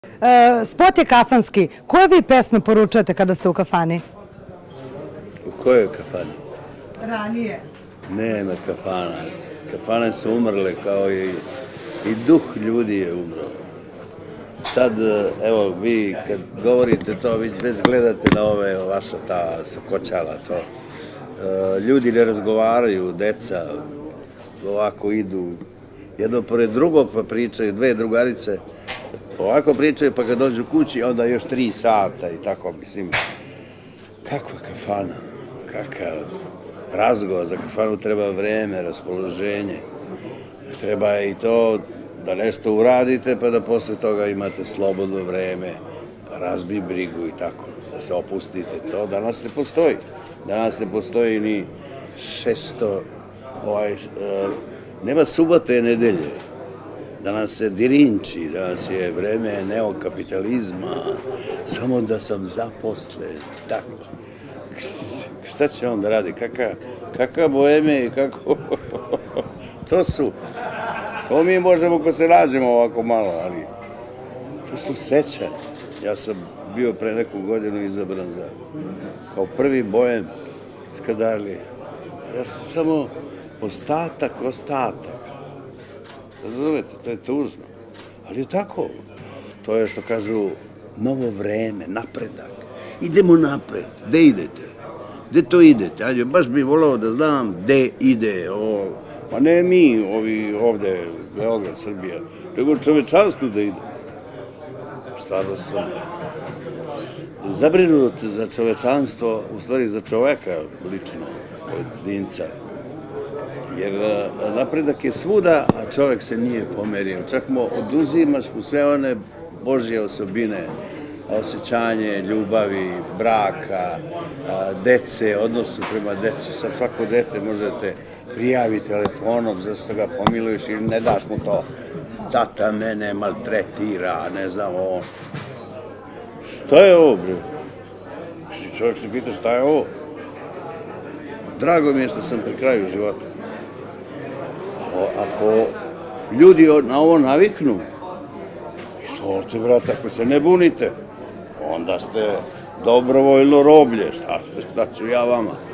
Spot je kafanski. Koje vi pesme poručujete kada ste u kafani? U kojoj kafani? Ranije. Nema kafana. Kafane su umrle kao i duh ljudi je umro. Sad, evo, vi kad govorite to, vi već gledate na ove vaša ta sokoćala, to. Ljudi ne razgovaraju, deca ovako idu jedno pored drugog pa pričaju, dve drugarice ovako pričaju pa kad dođu kući onda još 3 sata i tako, mislim, kakva kafana, kakav razgovor, za kafanu treba vreme, raspoloženje, treba i to da nešto uradite pa da posle toga imate slobodno vreme, razbi brigu i tako, da se opustite, to danas ne postoji. Danas ne postoji ni 600, nema subote i nedelje. Danas se dirinči, danas je vreme neokapitalizma, samo da sam zaposlen, tako. Šta će on da radi? Kakav boheme i kako... To mi možemo ko se nađemo ovako malo, ali to su sećanja. Ja sam bio pre neku godinu izabran za kao prvi bojem Skadarlije. Ja sam samo ostatak. Razumete, to je tužno. Ali je tako. To je što kažu novo vreme, napredak. Idemo napred. Gde idete? Gde to idete? Ajde, baš bih volao da znam gde ide ovo. Pa ne mi, ovi ovde, Beograd, Srbija, nego čovečanstvu da ide. Stvarno sam zabrinut za čovečanstvo, u stvari za čoveka lično, pojedinca. Jer napredak je svuda, a čovek se nije pomerio. Čak mu oduzimaš mu sve one Božje osobine, osjećanje, ljubavi, braka, dece, odnosu prema deci. Sad svako dete možete prijaviti telefonom zašto ga pomiluješ ili ne daš mu to. Tata mene maltretira, ne znam ovo. Šta je ovo, bre? Čovjek se pita šta je ovo. Drago mi je što sam pri kraju života. Ako ljudi na ovo naviknu, izvolite, brate, ako se ne bunite, onda ste dobrovoljno roblje, šta ću ja vama?